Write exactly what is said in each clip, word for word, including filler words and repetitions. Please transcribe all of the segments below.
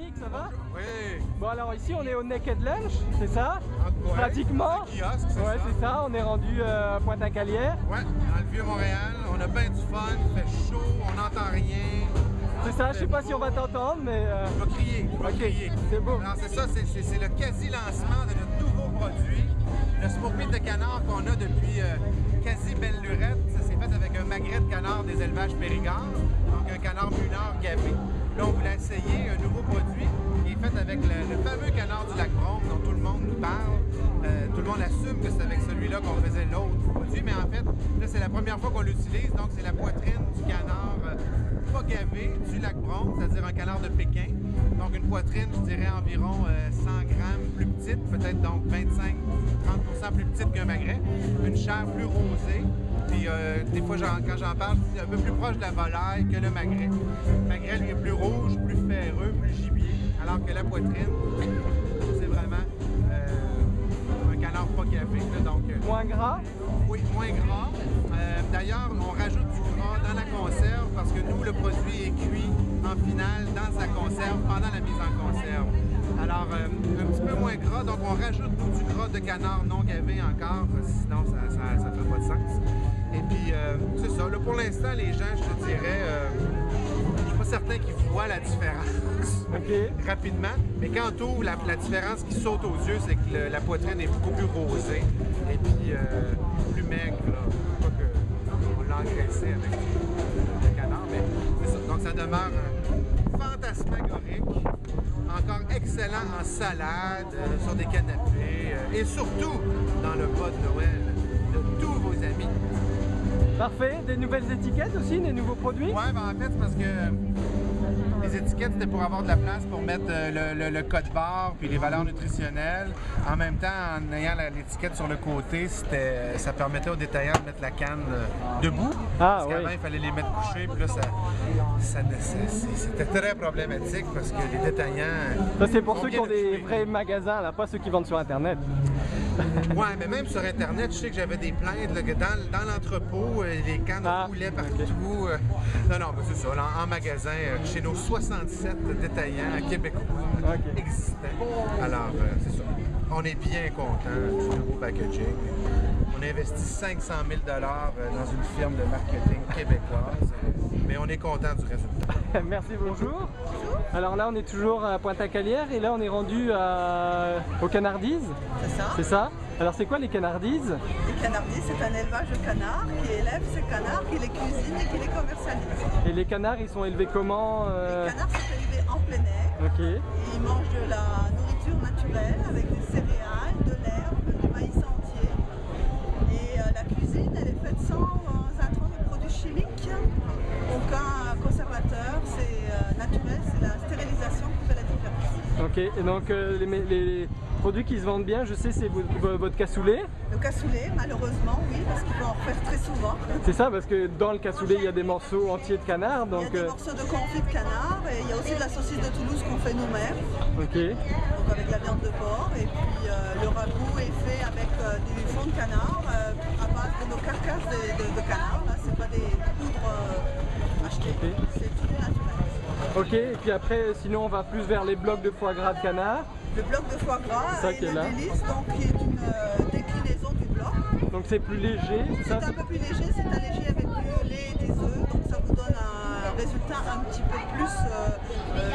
Eric, ça va? Oui. Bon alors ici on est au Naked Lunch, c'est ça? Ouais, Pratiquement. c'est un kiosque, c'est ouais, ça. c'est ça, on est rendu euh, à Pointe-à-Calière. Ouais, dans le Vieux-Montréal, on a bien du fun, il fait chaud, on n'entend rien. C'est ça, je sais pas si on va t'entendre, mais... Euh... On va crier, on va Ok, crier. c'est beau. Alors c'est ça, c'est le quasi-lancement de notre nouveau produit, le smoke meat de canard qu'on a depuis euh, quasi belle lurette. Ça s'est fait avec un magret de canard des élevages Périgord, donc un canard brunard gavé. Là, on voulait essayer un nouveau produit qui est fait avec le, le fameux canard du lac Brome dont tout le monde nous parle. Euh, tout le monde assume que c'est avec celui-là qu'on faisait l'autre produit, mais en fait, là, c'est la première fois qu'on l'utilise, donc c'est la poitrine du canard euh, pas gavé du lac Brome, c'est-à-dire un canard de Pékin. Donc une poitrine, je dirais, environ euh, cent grammes plus petite, peut-être donc vingt-cinq à trente pour cent plus petite qu'un magret. Une chair plus rosée. Puis euh, des fois, quand j'en parle, c'est un peu plus proche de la volaille que le magret. Le magret, lui, est plus rouge, plus ferreux, plus gibier, alors que la poitrine, c'est vraiment euh, un canard pas gavé. Là, donc, euh, moins gras? Oui, moins gras. Euh, D'ailleurs, on rajoute du gras dans la conserve parce que nous, le produit est cuit en finale dans sa conserve pendant la mise en conserve. Alors, euh, un petit peu moins gras, donc on rajoute du gras de canard non gavé encore, sinon ça ne fait pas de sens. Et puis, euh, c'est ça. Là, pour l'instant, les gens, je te dirais, euh, je suis pas certain qu'ils voient la différence okay. rapidement, mais quand on ouvre, la, la différence qui saute aux yeux, c'est que le, la poitrine est beaucoup plus rosée et puis euh, plus maigre. Là. Pas qu'on l'a engraissé avec le canard, mais c'est ça. Donc, ça demeure euh, fantasmagorique. Encore excellent en salade, euh, sur des canapés euh, et surtout dans le bas de Noël de tous vos amis. Parfait. Des nouvelles étiquettes aussi, des nouveaux produits? Ouais, ben en fait, c'est parce que les étiquettes, c'était pour avoir de la place pour mettre euh, le, le, le code barre puis les valeurs nutritionnelles. En même temps, en ayant l'étiquette sur le côté, ça permettait aux détaillants de mettre la canne euh, debout. Ah, parce qu'avant, oui. il fallait les mettre couchés. Puis là, ça, ça, c'était très problématique parce que les détaillants... Ça, c'est pour ceux qui ont des vrais magasins, là, pas ceux qui vendent sur Internet. Ouais, mais même sur Internet, je sais que j'avais des plaintes là, que dans, dans l'entrepôt, euh, les cannes ah, roulaient partout. Okay. Euh, non, non, mais c'est ça. Là, en magasin, euh, chez nos soixante-sept détaillants québécois okay. existants. Alors, euh, c'est ça. On est bien contents du nouveau packaging. On a investi cinq cent mille dollars dans une firme de marketing québécoise, mais on est content du résultat. Merci, bonjour. Alors là, on est toujours à Pointe-à-Calière et là, on est rendu à... aux Canardises. C'est ça. C'est ça. Alors, c'est quoi les Canardises? Les Canardises, c'est un élevage de canards qui élève ces canards, qui les cuisine et qui les commercialise. Et les canards, ils sont élevés comment? euh... Les canards sont élevés en plein air. Ok. Ils mangent de la nourriture naturelle avec des céréales, de l'herbe, du maïs entier. Et euh, la cuisine, elle est faite sans euh, intrants de produits chimiques, aucun conservateur, c'est euh, naturel, c'est la stérilisation qui fait la différence. Ok, et donc euh, les, les produits qui se vendent bien, je sais, c'est votre cassoulet. Le cassoulet, malheureusement, oui, parce qu'il faut en faire très souvent. C'est ça, parce que dans le cassoulet, il y a des morceaux entiers de canard. Donc, il y a des euh... morceaux de confit de canard et il y a aussi de la saucisse de Toulouse qu'on fait nous-mêmes. Ok. Donc avec la viande de porc et puis euh, le ragoût est fait avec euh, du fond de canard euh, à base de nos carcasses de, de, de canard. Là, c'est pas des poudres euh, achetées, okay. C'est tout naturel. Ok, et puis après, sinon on va plus vers les blocs de foie gras de canard. Le bloc de foie gras est, est le délice, donc qui est une euh, déclinaison du bloc. Donc c'est plus léger, c'est un peu plus léger, c'est allégé avec du lait et des œufs, donc ça vous donne un résultat un petit peu plus euh, euh,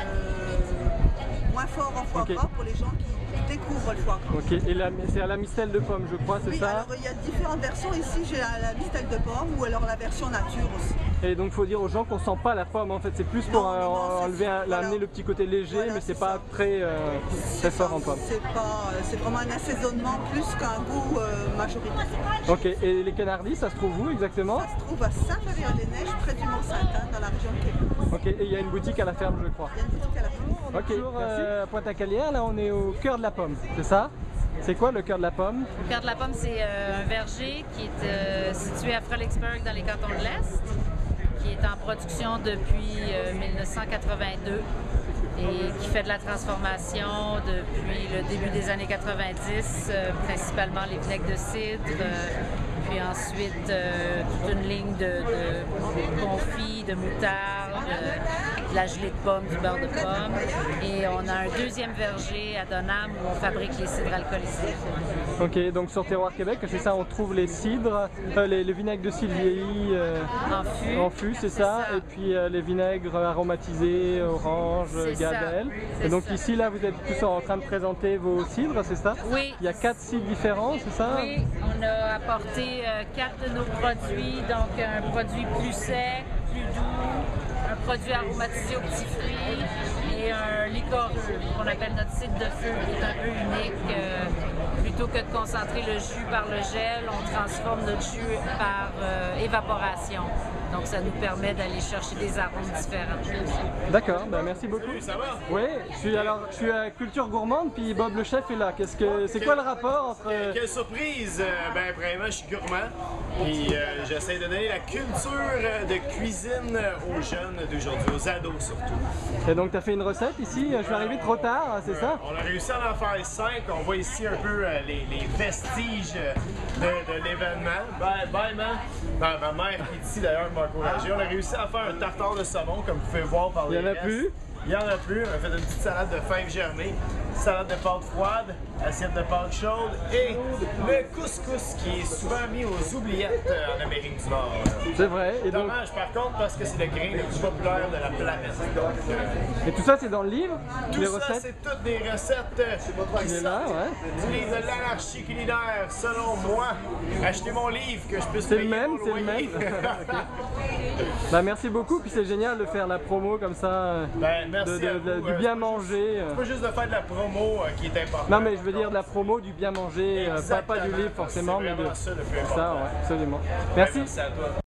moins fort en foie okay. gras pour les gens qui découvrent le foie gras. Ok, et c'est à la mistelle de pomme, je crois, c'est oui, ça? Alors il y a différentes versions. Ici, j'ai la, la mistelle de pomme ou alors la version nature aussi. Et donc il faut dire aux gens qu'on sent pas la pomme, en fait, c'est plus pour non, euh, non, enlever, un, voilà. amener le petit côté léger, voilà, mais c'est pas ça. très, euh, très fort en pomme. C'est vraiment un assaisonnement plus qu'un goût euh, majoritaire. Ok, et les canardis, ça se trouve où exactement? Ça se trouve à Saint-Fabien-les-Neiges, près du Mont-Saint-Anne, dans la région de Québec. Ok, et il y a une boutique à la ferme, je crois. Il y a une boutique à la ferme. Ok, toujours euh, à Pointe-à-Calière, là on est au cœur de la pomme, c'est ça? C'est quoi le cœur de la pomme? Le cœur de la pomme, c'est euh, un verger qui est euh, situé à Frolicsburg dans les cantons de l'Est, qui est en production depuis euh, mille neuf cent quatre-vingt-deux et qui fait de la transformation depuis le début des années quatre-vingt-dix, euh, principalement les vinaigres de cidre, euh, puis ensuite euh, toute une ligne de, de confits, de moutarde, euh, de la gelée de pommes, du beurre de pomme. Et on a un deuxième verger à Donham où on fabrique les cidres alcoolisés. Ok, donc sur Terroir Québec, c'est ça, on trouve les cidres, euh, les, les vinaigres de cidre vieillis euh, En fût. en fût, c'est ça, ça. et puis euh, les vinaigres aromatisés, orange, C'est gadel. ça, Et donc c'est ici, là, vous êtes tous en train de présenter vos cidres, c'est ça? Oui. Il y a quatre cidres différents, c'est ça? Oui, on a apporté euh, quatre de nos produits, donc un produit plus sec, plus doux, un produit aromatisé aux petits fruits et un liquoreux qu'on appelle notre cidre de feu, qui est un peu unique. Euh, plutôt que de concentrer le jus par le gel, on transforme notre jus par euh, évaporation. Donc ça nous permet d'aller chercher des arômes différents. D'accord, ben merci beaucoup. Salut, ça va? Oui, je suis alors je suis à Culture Gourmande, puis Bob le chef est là. Qu'est-ce que c'est quoi le rapport entre Quelle, quelle surprise! Euh, ben, premièrement, je suis gourmand et euh, j'essaie de donner la culture de cuisine aux jeunes d'aujourd'hui, aux ados surtout. Et donc tu as fait une recette ici, je suis arrivé trop tard, c'est ça? On a réussi à en faire cinq. On voit ici un peu euh, les, les vestiges de, de l'événement. Bye, bye, man! Ben, ma mère qui est ici d'ailleurs m'a encouragé. On a réussi à faire un tartare de saumon, comme vous pouvez voir par les Il y en a restes. plus? Il y en a plus. On a fait une petite salade de fèves germées, salade de pâte froide, assiette de pâte chaude et le couscous qui est souvent mis aux oubliettes en Amérique du Nord. C'est vrai. Et donc Dommage par contre parce que c'est le grain le plus populaire de la planète. Donc, euh, et tout ça c'est dans le livre, tout les ça, recettes. c'est toutes des recettes euh, qui Il est là, sortent ouais. du livre de l'anarchie culinaire, selon moi. Achetez mon livre que je puisse C'est le payer même, mon c'est le loyer. même. Bah merci beaucoup, puis c'est génial de faire la promo comme ça, euh, Ben, merci de, de- à de- vous. du Euh, bien c'est pas manger. euh. C'est pas juste de faire de la promo euh, qui est important. Non mais je veux dire de la promo, du bien manger, euh, pas, pas du Exactement. livre forcément, C'est mais de vraiment ça le plus ça, important. ouais, absolument. Ben, Merci. Merci à toi.